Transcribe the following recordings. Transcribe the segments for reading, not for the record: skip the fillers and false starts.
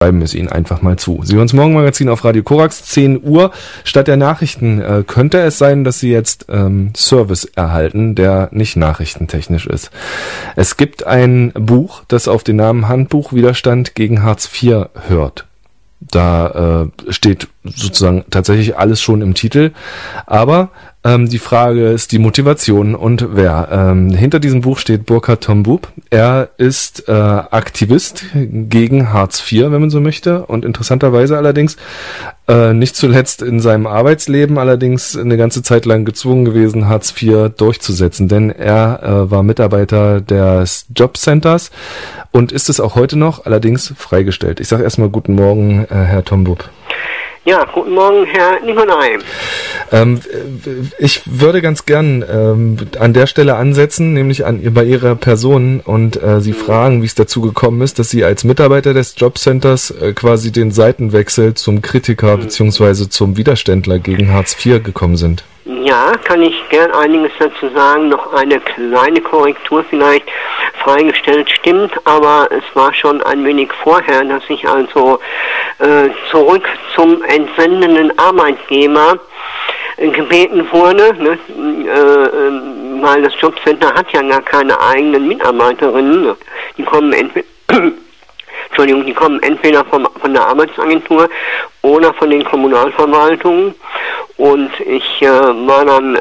schreiben es ihnen einfach mal zu. Sie hören das Morgenmagazin auf Radio Korax, 10 Uhr. Statt der Nachrichten könnte es sein, dass Sie jetzt Service erhalten, der nicht nachrichtentechnisch ist. Es gibt ein Buch, das auf den Namen Handbuch Widerstand gegen Hartz IV hört. Da steht sozusagen tatsächlich alles schon im Titel, aber die Frage ist die Motivation und wer. Hinter diesem Buch steht Burkhard Tombub. Er ist Aktivist gegen Hartz IV, wenn man so möchte, und interessanterweise allerdings nicht zuletzt in seinem Arbeitsleben allerdings eine ganze Zeit lang gezwungen gewesen, Hartz IV durchzusetzen, denn er war Mitarbeiter des Jobcenters und ist es auch heute noch, allerdings freigestellt. Ich sage erstmal guten Morgen, Herr Tombub. Ja, guten Morgen, Herr Nicolai. Ich würde ganz gern an der Stelle ansetzen, nämlich bei Ihrer Person und Sie fragen, wie es dazu gekommen ist, dass Sie als Mitarbeiter des Jobcenters quasi den Seitenwechsel zum Kritiker bzw. zum Widerständler gegen Hartz IV gekommen sind. Ja, kann ich gern einiges dazu sagen. Noch eine kleine Korrektur vielleicht. Freigestellt stimmt, aber es war schon ein wenig vorher, dass ich also zurück zum entsendenden Arbeitgeber gebeten wurde, ne? Weil das Jobcenter hat ja gar keine eigenen Mitarbeiterinnen. Die kommen entweder von der Arbeitsagentur oder von den Kommunalverwaltungen. Und ich war dann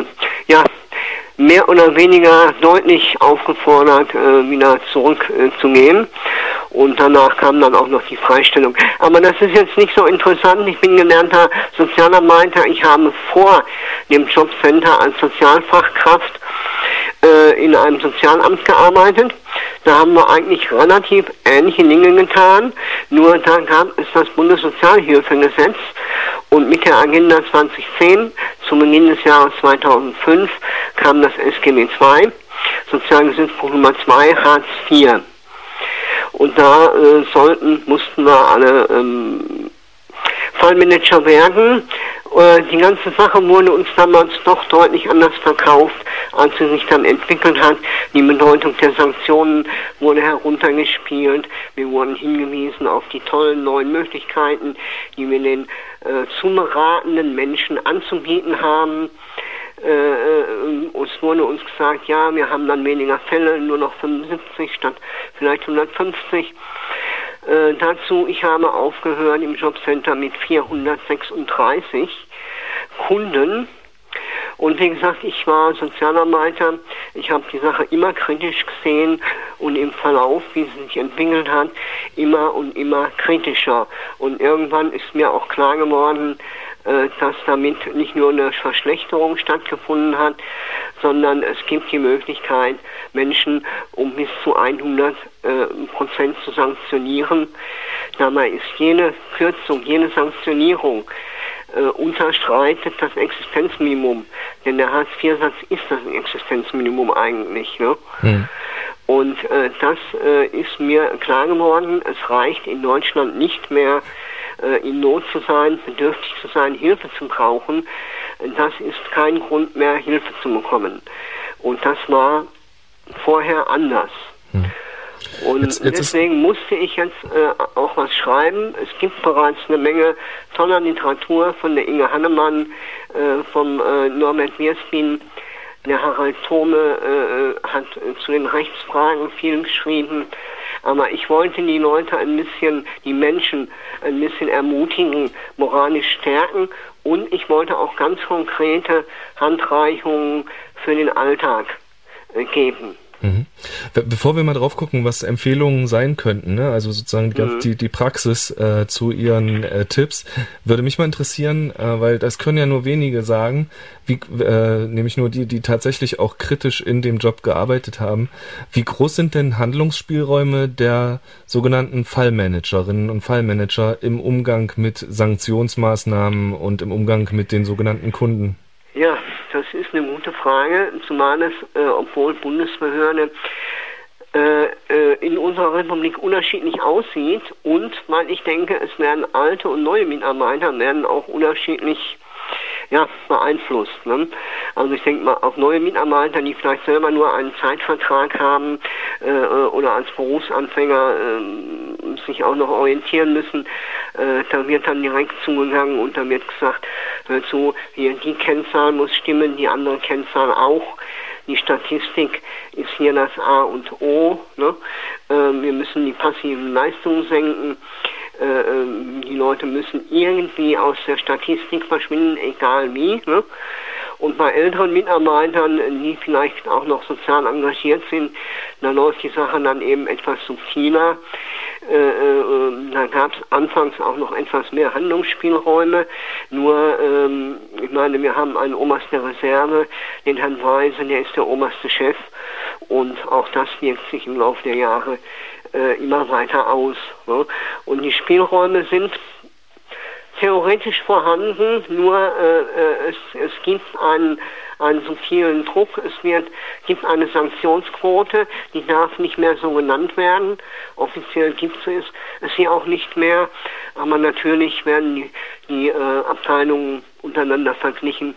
mehr oder weniger deutlich aufgefordert, wieder zurückzugehen. Und danach kam dann auch noch die Freistellung. Aber das ist jetzt nicht so interessant. Ich bin gelernter Sozialarbeiter. Ich habe vor dem Jobcenter als Sozialfachkraft in einem Sozialamt gearbeitet. Da haben wir eigentlich relativ ähnliche Dinge getan. Nur da gab es das Bundessozialhilfegesetz. Und mit der Agenda 2010, zu Beginn des Jahres 2005, kam das SGB II, Sozialgesetzbuch Nummer 2, Hartz IV. Und da mussten wir alle Fallmanager werden. Die ganze Sache wurde uns damals doch deutlich anders verkauft, als sie sich dann entwickelt hat. Die Bedeutung der Sanktionen wurde heruntergespielt. Wir wurden hingewiesen auf die tollen neuen Möglichkeiten, die wir den zu beratenden Menschen anzubieten haben. Es wurde uns gesagt, ja, wir haben dann weniger Fälle, nur noch 75 statt vielleicht 150. Ich habe aufgehört im Jobcenter mit 436 Kunden. Und wie gesagt, ich war Sozialarbeiter. Ich habe die Sache immer kritisch gesehen und im Verlauf, wie sie sich entwickelt hat, immer und immer kritischer. Und irgendwann ist mir auch klar geworden, dass damit nicht nur eine Verschlechterung stattgefunden hat, sondern es gibt die Möglichkeit, Menschen um bis zu 100% zu sanktionieren. Dabei ist jede Kürzung, jede Sanktionierung unterstreitet das Existenzminimum. Denn der Hartz-IV-Satz ist das Existenzminimum eigentlich. Ne? Und das ist mir klar geworden. Es reicht in Deutschland nicht mehr, in Not zu sein, bedürftig zu sein, Hilfe zu brauchen. Das ist kein Grund mehr, Hilfe zu bekommen. Und das war vorher anders. Und deswegen musste ich jetzt auch was schreiben. Es gibt bereits eine Menge toller Literatur von der Inge Hannemann, vom Norbert Wiersbin. Der Harald Thome hat zu den Rechtsfragen viel geschrieben. Aber ich wollte die Leute die Menschen ein bisschen ermutigen, moralisch stärken. Und ich wollte auch ganz konkrete Handreichungen für den Alltag geben. Bevor wir mal drauf gucken, was Empfehlungen sein könnten, ne? Also sozusagen die Praxis zu Ihren Tipps, würde mich mal interessieren, weil das können ja nur wenige sagen, nämlich nur die tatsächlich auch kritisch in dem Job gearbeitet haben. Wie groß sind denn Handlungsspielräume der sogenannten Fallmanagerinnen und Fallmanager im Umgang mit Sanktionsmaßnahmen und im Umgang mit den sogenannten Kunden? Ja, das ist eine gute Frage, zumal es, obwohl Bundesbehörde in unserer Republik unterschiedlich aussieht und weil ich denke, es werden alte und neue Mitarbeiter werden auch unterschiedlich beeinflusst. Ne? Also ich denke mal, auch neue Mitarbeiter, die vielleicht selber nur einen Zeitvertrag haben oder als Berufsanfänger sich auch noch orientieren müssen. Da wird dann direkt zugegangen und da wird gesagt, hör zu, hier die Kennzahl muss stimmen, die andere Kennzahl auch. Die Statistik ist hier das A und O. Ne? Wir müssen die passiven Leistungen senken. Die Leute müssen irgendwie aus der Statistik verschwinden, egal wie. Ne? Und bei älteren Mitarbeitern, die vielleicht auch noch sozial engagiert sind, da läuft die Sache dann eben etwas subtiler. Da gab es anfangs auch noch etwas mehr Handlungsspielräume. Nur, ich meine, wir haben einen Oberst der Reserve, den Herrn Weise, der ist der oberste Chef. Und auch das wirkt sich im Laufe der Jahre immer weiter aus. Ne? Und die Spielräume sind theoretisch vorhanden, nur es gibt einen subtilen Druck, gibt eine Sanktionsquote, die darf nicht mehr so genannt werden. Offiziell gibt es sie auch nicht mehr, aber natürlich werden die Abteilungen untereinander verglichen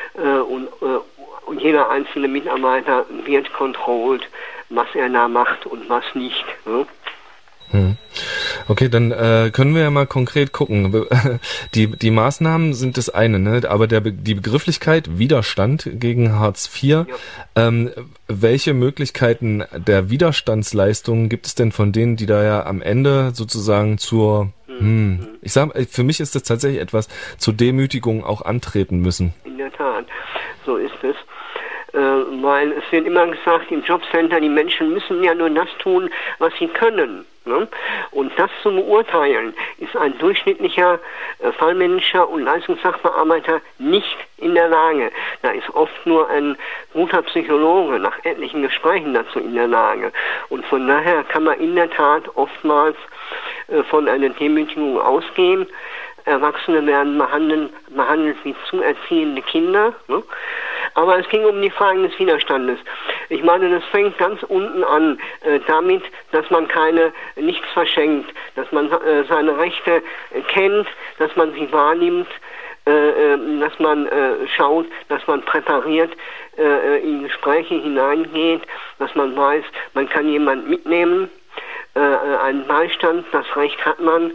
und jeder einzelne Mitarbeiter wird kontrolliert, was er da macht und was nicht. Ne? Okay, dann können wir ja mal konkret gucken. Die Maßnahmen sind das eine, ne? Aber die Begrifflichkeit Widerstand gegen Hartz IV, ja. Welche Möglichkeiten der Widerstandsleistungen gibt es denn von denen, die da ja am Ende sozusagen ich sag, für mich ist das tatsächlich etwas, zur Demütigung auch antreten müssen? In der Tat, so ist es. Weil es wird immer gesagt, im Jobcenter, die Menschen müssen ja nur das tun, was sie können. Ne? Und das zu beurteilen, ist ein durchschnittlicher Fallmanager und Leistungssachbearbeiter nicht in der Lage. Da ist oft nur ein guter Psychologe nach etlichen Gesprächen dazu in der Lage. Und von daher kann man in der Tat oftmals von einer Demütigung ausgehen. Erwachsene werden behandelt wie zu erziehende Kinder. Ne? Aber es ging um die Fragen des Widerstandes. Ich meine, das fängt ganz unten an, damit, dass man nichts verschenkt, dass man seine Rechte kennt, dass man sie wahrnimmt, dass man schaut, dass man präpariert in Gespräche hineingeht, dass man weiß, man kann jemanden mitnehmen, einen Beistand, das Recht hat man.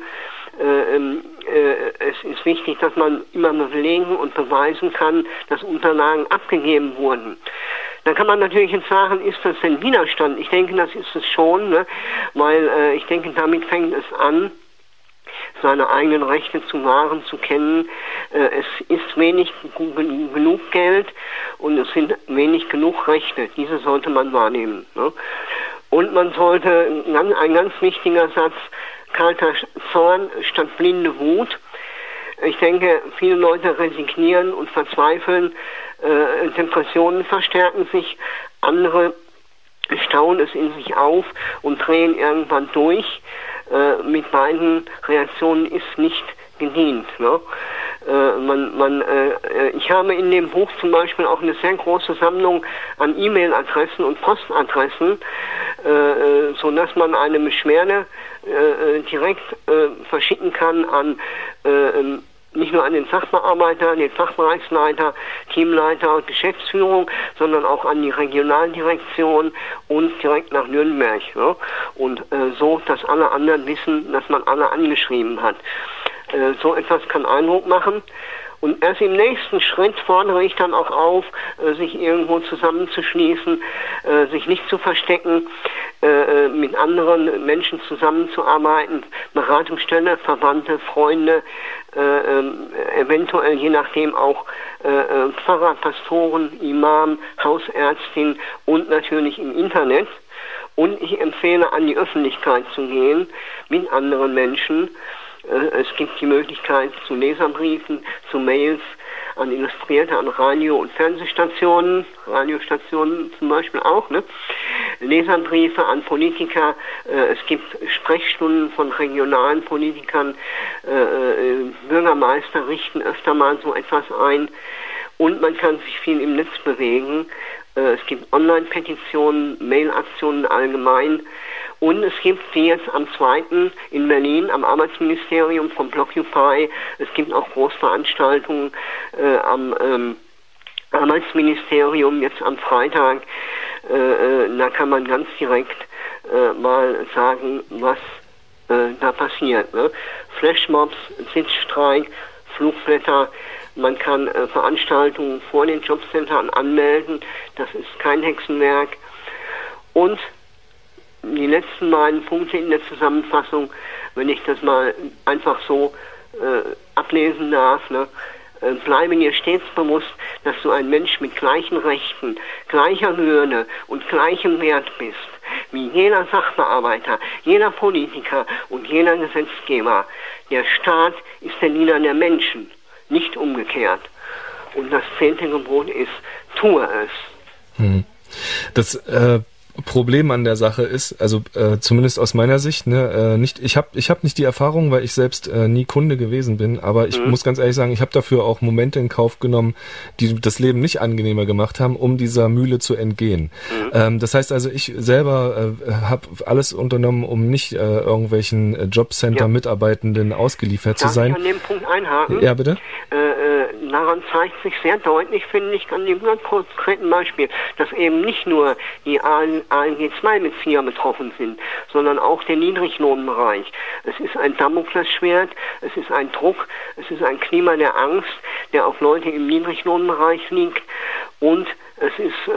Es ist wichtig, dass man immer belegen und beweisen kann, dass Unterlagen abgegeben wurden. Dann kann man natürlich jetzt sagen, ist das denn Widerstand? Ich denke, das ist es schon, ne? Weil ich denke, damit fängt es an, seine eigenen Rechte zu wahren, zu kennen. Es ist wenig genug Geld und es sind wenig genug Rechte. Diese sollte man wahrnehmen. Ne? Und man sollte, ein ganz wichtiger Satz, kalter Zorn statt blinde Wut. Ich denke, viele Leute resignieren und verzweifeln, Depressionen verstärken sich, andere stauen es in sich auf und drehen irgendwann durch. Mit beiden Reaktionen ist nicht gedient. Ne? Ich habe in dem Buch zum Beispiel auch eine sehr große Sammlung an E-Mail-Adressen und Postadressen, sodass man eine Beschwerde direkt verschicken kann an nicht nur an den Sachbearbeiter, den Fachbereichsleiter, Teamleiter und Geschäftsführung, sondern auch an die Regionaldirektion und direkt nach Nürnberg. Ne? Und so, dass alle anderen wissen, dass man alle angeschrieben hat. So etwas kann Eindruck machen. Und erst im nächsten Schritt fordere ich dann auch auf, sich irgendwo zusammenzuschließen, sich nicht zu verstecken, mit anderen Menschen zusammenzuarbeiten, Beratungsstelle, Verwandte, Freunde, eventuell je nachdem auch Pfarrer, Pastoren, Imam, Hausärztin und natürlich im Internet. Und ich empfehle, an die Öffentlichkeit zu gehen mit anderen Menschen. Es gibt die Möglichkeit zu Leserbriefen, zu Mails, an Illustrierte, an Radio- und Fernsehstationen, Radiostationen zum Beispiel auch, ne? Leserbriefe an Politiker, es gibt Sprechstunden von regionalen Politikern, Bürgermeister richten öfter mal so etwas ein und man kann sich viel im Netz bewegen. Es gibt Online-Petitionen, Mail-Aktionen allgemein. Und es gibt, wie jetzt am 2. in Berlin, am Arbeitsministerium vom Blockupy, es gibt auch Großveranstaltungen am Arbeitsministerium, jetzt am Freitag. Da kann man ganz direkt mal sagen, was da passiert. Ne? Flashmobs, Sitzstreik, Flugblätter, man kann Veranstaltungen vor den Jobcentern anmelden, das ist kein Hexenwerk. Und die letzten beiden Punkte in der Zusammenfassung, wenn ich das mal einfach so ablesen darf, ne? Bleibe dir stets bewusst, dass du ein Mensch mit gleichen Rechten, gleicher Würde und gleichem Wert bist, wie jeder Sachbearbeiter, jeder Politiker und jeder Gesetzgeber. Der Staat ist der Diener der Menschen, nicht umgekehrt. Und das 10. Gebot ist, tue es. Das Problem an der Sache ist, also zumindest aus meiner Sicht, ne, ich habe nicht die Erfahrung, weil ich selbst nie Kunde gewesen bin, aber ich muss ganz ehrlich sagen, ich habe dafür auch Momente in Kauf genommen, die das Leben nicht angenehmer gemacht haben, um dieser Mühle zu entgehen. Das heißt also, ich selber habe alles unternommen, um nicht irgendwelchen Jobcenter-Mitarbeitenden ausgeliefert zu sein. Darf ich an dem Punkt einhaken? Ja, bitte. Daran zeigt sich sehr deutlich, finde ich, an dem ganz konkreten Beispiel, dass eben nicht nur die ALG-2-Bezieher betroffen sind, sondern auch der Niedriglohnbereich. Es ist ein Damoklesschwert, es ist ein Druck, es ist ein Klima der Angst, der auf Leute im Niedriglohnbereich liegt, und es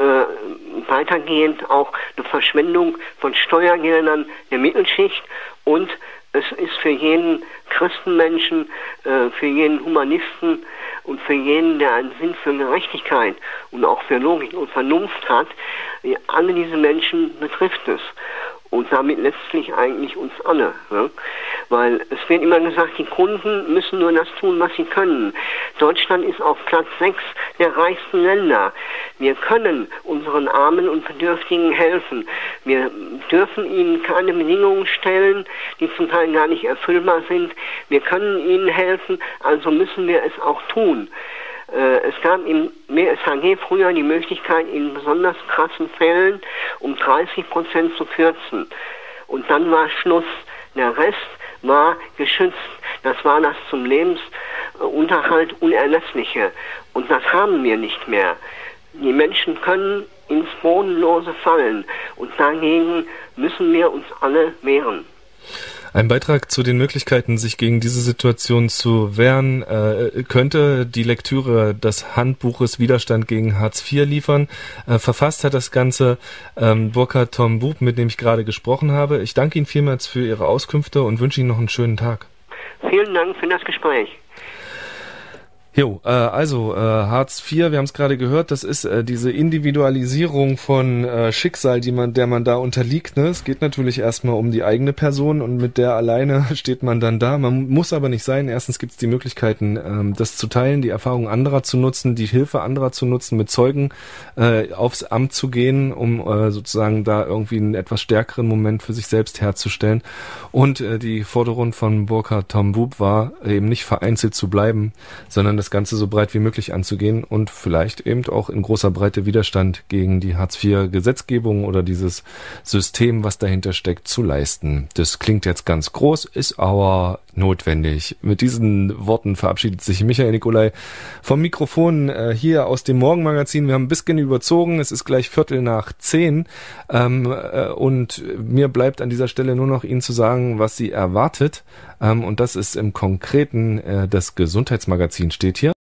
ist weitergehend auch eine Verschwendung von Steuergeldern der Mittelschicht, und es ist für jeden Christenmenschen, für jeden Humanisten und für jeden, der einen Sinn für Gerechtigkeit und auch für Logik und Vernunft hat, alle diese Menschen betrifft es. Und damit letztlich eigentlich uns alle. Ne? Weil es wird immer gesagt, die Kunden müssen nur das tun, was sie können. Deutschland ist auf Platz 6 der reichsten Länder. Wir können unseren Armen und Bedürftigen helfen. Wir dürfen ihnen keine Bedingungen stellen, die zum Teil gar nicht erfüllbar sind. Wir können ihnen helfen, also müssen wir es auch tun. Es gab im WSHG früher die Möglichkeit, in besonders krassen Fällen um 30% zu kürzen. Und dann war Schluss. Der Rest war geschützt. Das war das zum Lebensunterhalt Unerlässliche. Und das haben wir nicht mehr. Die Menschen können ins Bodenlose fallen. Und dagegen müssen wir uns alle wehren. Ein Beitrag zu den Möglichkeiten, sich gegen diese Situation zu wehren, könnte die Lektüre des Handbuches Widerstand gegen Hartz IV liefern. Verfasst hat das Ganze Burkhard Tom-Bub, mit dem ich gerade gesprochen habe. Ich danke Ihnen vielmals für Ihre Auskünfte und wünsche Ihnen noch einen schönen Tag. Vielen Dank für das Gespräch. Jo, also Hartz IV, wir haben es gerade gehört, das ist diese Individualisierung von Schicksal, der man da unterliegt. Ne? Es geht natürlich erstmal um die eigene Person, und mit der alleine steht man dann da. Man muss aber nicht sein. Erstens gibt es die Möglichkeiten, das zu teilen, die Erfahrungen anderer zu nutzen, die Hilfe anderer zu nutzen, mit Zeugen aufs Amt zu gehen, um sozusagen da irgendwie einen etwas stärkeren Moment für sich selbst herzustellen. Und die Forderung von Burkhard Tom-Bub war eben nicht vereinzelt zu bleiben, sondern das Ganze so breit wie möglich anzugehen und vielleicht eben auch in großer Breite Widerstand gegen die Hartz-IV-Gesetzgebung oder dieses System, was dahinter steckt, zu leisten. Das klingt jetzt ganz groß, ist aber notwendig. Mit diesen Worten verabschiedet sich Michael Nicolai vom Mikrofon hier aus dem Morgenmagazin. Wir haben ein bisschen überzogen, es ist gleich 9:15 und mir bleibt an dieser Stelle nur noch Ihnen zu sagen, was Sie erwartet, und das ist im Konkreten das Gesundheitsmagazin steht hier.